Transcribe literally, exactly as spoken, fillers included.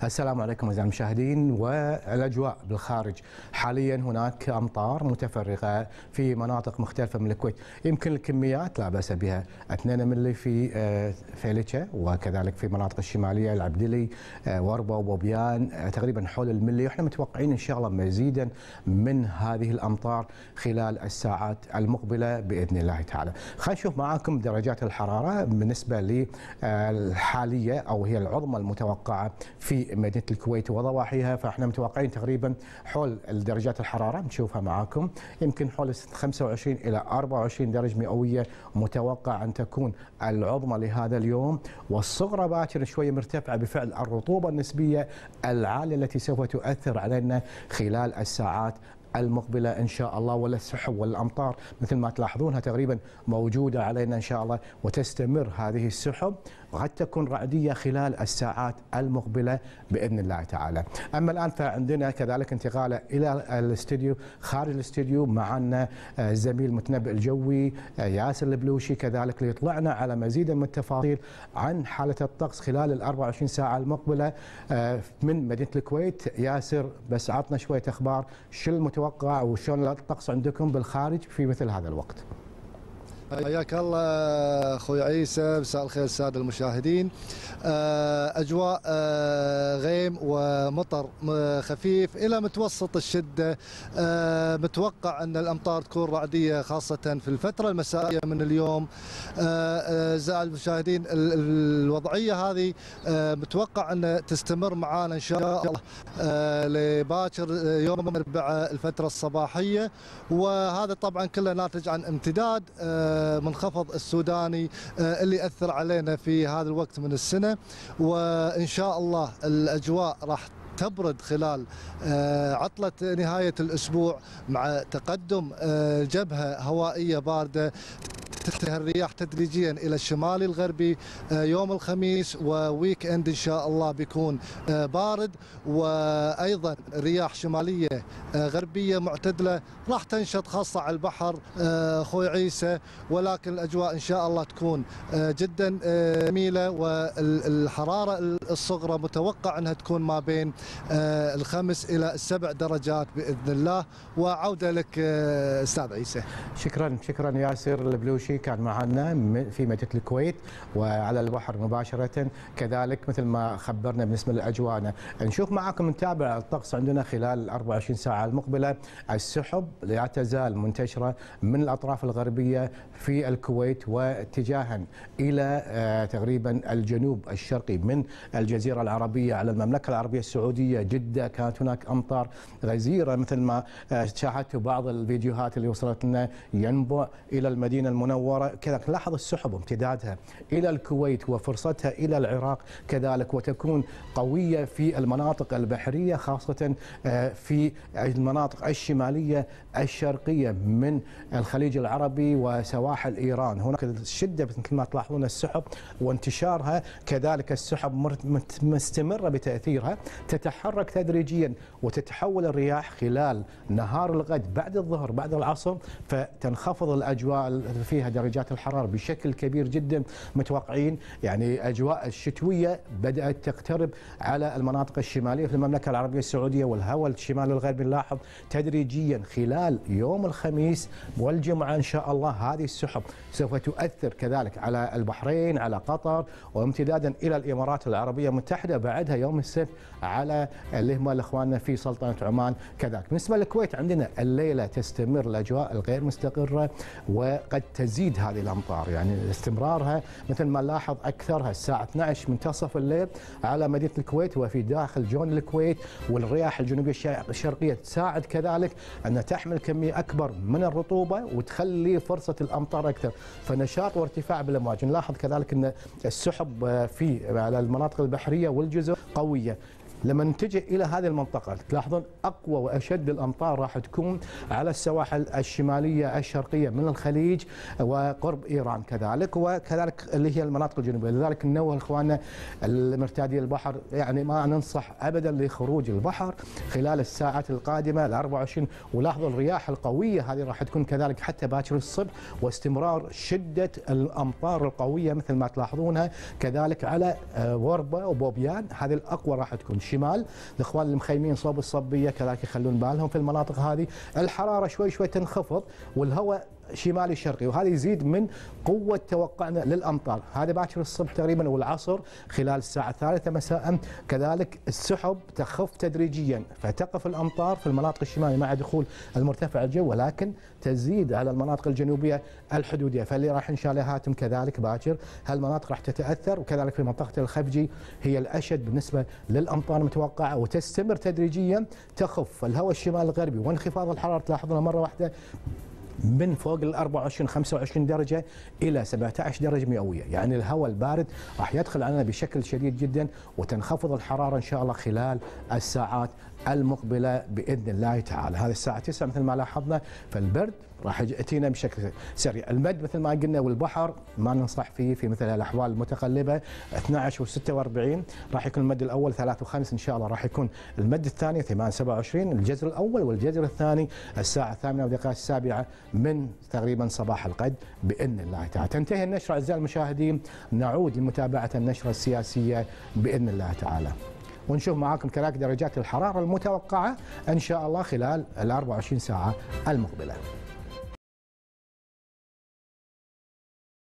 السلام عليكم اعزائي المشاهدين. والاجواء بالخارج حاليا هناك امطار متفرقه في مناطق مختلفه من الكويت، يمكن الكميات لا باس بها اثنين ملي في فيلتشة وكذلك في المناطق الشماليه العبدلي وربه وبوبيان تقريبا حول الملي، واحنا متوقعين ان شاء الله مزيدا من هذه الامطار خلال الساعات المقبله باذن الله تعالى. خلينا نشوف معاكم درجات الحراره بالنسبه للحاليه او هي العظمى المتوقعه في مدينه الكويت وضواحيها، فاحنا متوقعين تقريبا حول درجات الحراره نشوفها معاكم، يمكن حول خمسة وعشرين الى أربعة وعشرين درجه مئويه متوقع ان تكون العظمى لهذا اليوم، والصغرى باكر شويه مرتفعه بفعل الرطوبه النسبيه العاليه التي سوف تؤثر علينا خلال الساعات المقبله ان شاء الله، ولا السحب والامطار مثل ما تلاحظونها تقريبا موجوده علينا ان شاء الله، وتستمر هذه السحب وقد تكون رعديه خلال الساعات المقبله باذن الله تعالى. اما الان فعندنا كذلك انتقاله الى الاستديو، خارج الاستديو معنا الزميل المتنبئ الجوي ياسر البلوشي كذلك ليطلعنا على مزيد من التفاصيل عن حاله الطقس خلال ال أربعة وعشرين ساعه المقبله من مدينه الكويت. ياسر بس عطنا شويه اخبار، شو المتوقع وشلون الطقس عندكم بالخارج في مثل هذا الوقت؟ حياك الله اخوي عيسى، مساء الخير الساده المشاهدين. اجواء غيم ومطر خفيف الى متوسط الشده، متوقع ان الامطار تكون رعديه خاصه في الفتره المسائيه من اليوم. اعزائي المشاهدين، الوضعيه هذه متوقع ان تستمر معنا ان شاء الله لباكر يوم الاربعاء الفتره الصباحيه، وهذا طبعا كله ناتج عن امتداد منخفض السوداني اللي يأثر علينا في هذا الوقت من السنة، وإن شاء الله الأجواء راح تبرد خلال عطلة نهاية الأسبوع مع تقدم جبهة هوائية باردة تتجه الرياح تدريجيا الى الشمال الغربي يوم الخميس، وويك اند ان شاء الله بيكون بارد، وايضا رياح شماليه غربيه معتدله راح تنشط خاصه على البحر اخوي عيسى، ولكن الاجواء ان شاء الله تكون جدا جميله، والحراره الصغرى متوقع انها تكون ما بين الخمس الى السبع درجات باذن الله. وعوده لك استاذ عيسى. شكرا شكرا ياسر البلوشي، كان معنا في مدينه الكويت وعلى البحر مباشره كذلك مثل ما خبرنا بالنسبه لاجواءنا. نشوف معاكم نتابع الطقس عندنا خلال ال أربعة وعشرين ساعه المقبله. السحب لا تزال منتشره من الاطراف الغربيه في الكويت واتجاها الى تقريبا الجنوب الشرقي من الجزيره العربيه على المملكه العربيه السعوديه. جده كانت هناك امطار غزيره مثل ما شاهدتوا بعض الفيديوهات اللي وصلت لنا، ينبع الى المدينه المنوره كذلك. لاحظ السحب امتدادها الى الكويت وفرصتها الى العراق كذلك، وتكون قويه في المناطق البحريه خاصه في المناطق الشماليه الشرقيه من الخليج العربي وسواحل ايران. هناك الشده مثل ما تلاحظون السحب وانتشارها كذلك، السحب مستمره بتاثيرها، تتحرك تدريجيا وتتحول الرياح خلال نهار الغد بعد الظهر بعد العصر، فتنخفض الاجواء فيها درجات الحراره بشكل كبير جدا. متوقعين يعني اجواء الشتويه بدات تقترب على المناطق الشماليه في المملكه العربيه السعوديه والهواء الشمال الغربي. نلاحظ تدريجيا خلال يوم الخميس والجمعه ان شاء الله هذه السحب سوف تؤثر كذلك على البحرين على قطر وامتدادا الى الامارات العربيه المتحده، بعدها يوم السبت على اللي هم اخواننا في سلطنه عمان كذلك. بالنسبه للكويت عندنا الليله تستمر الاجواء الغير مستقره وقد تزيد هذه الامطار، يعني استمرارها مثل ما نلاحظ اكثرها الساعه اثني عشر منتصف الليل على مدينه الكويت وفي داخل جون الكويت، والرياح الجنوبيه الشرقيه تساعد كذلك ان تحمل كميه اكبر من الرطوبه وتخلي فرصه الامطار اكثر، فنشاط وارتفاع بالامواج. نلاحظ كذلك ان السحب في على المناطق البحريه والجزر قويه. لما نتجه الى هذه المنطقه تلاحظون اقوى واشد الامطار راح تكون على السواحل الشماليه الشرقيه من الخليج وقرب ايران كذلك، وكذلك اللي هي المناطق الجنوبيه. لذلك ننوه اخواننا المرتادي البحر، يعني ما ننصح ابدا لخروج البحر خلال الساعات القادمه ال أربعة وعشرين، ولاحظوا الرياح القويه هذه راح تكون كذلك حتى باكر الصبح، واستمرار شده الامطار القويه مثل ما تلاحظونها كذلك على وربه وبوبيان، هذه الاقوى راح تكون. الشمال، الاخوان المخيمين صوب الصبيه كذلك يخلون بالهم في المناطق هذه، الحراره شوي شوي تنخفض والهواء شمالي شرقي، وهذا يزيد من قوه توقعنا للامطار، هذا باكر الصبح تقريبا والعصر خلال الساعه الثالثه مساء، كذلك السحب تخف تدريجيا فتقف الامطار في المناطق الشماليه مع دخول المرتفع الجو، ولكن تزيد على المناطق الجنوبيه الحدوديه، فاللي راح ان شاء الله هاتم كذلك باكر هالمناطق راح تتاثر، وكذلك في منطقه الخفجي هي الاشد بالنسبه للامطار المتوقعه، وتستمر تدريجيا تخف الهواء الشمال الغربي وانخفاض الحراره تلاحظونها مره واحده من فوق ال أربعة وعشرين خمسة وعشرين درجه الى سبعة عشر درجه مئويه، يعني الهواء البارد راح يدخل علينا بشكل شديد جدا، وتنخفض الحراره ان شاء الله خلال الساعات المقبله باذن الله تعالى. هذه الساعه تسعة مثل ما لاحظنا، فالبرد راح ياتينا بشكل سريع، المد مثل ما قلنا والبحر ما ننصح فيه في مثل الاحوال المتقلبه، اثني عشر وستة وأربعين راح يكون المد الاول ثلاثة وخمسة ان شاء الله، راح يكون المد الثاني ثمانية سبعة وعشرين الجزر الاول، والجزر الثاني الساعه الثامنة والدقائق السابعه من تقريبا صباح الغد باذن الله تعالى. تنتهي النشره اعزائي المشاهدين، نعود لمتابعه النشره السياسيه باذن الله تعالى، ونشوف معاكم كذلك درجات الحراره المتوقعه ان شاء الله خلال ال أربعة وعشرين ساعه المقبله.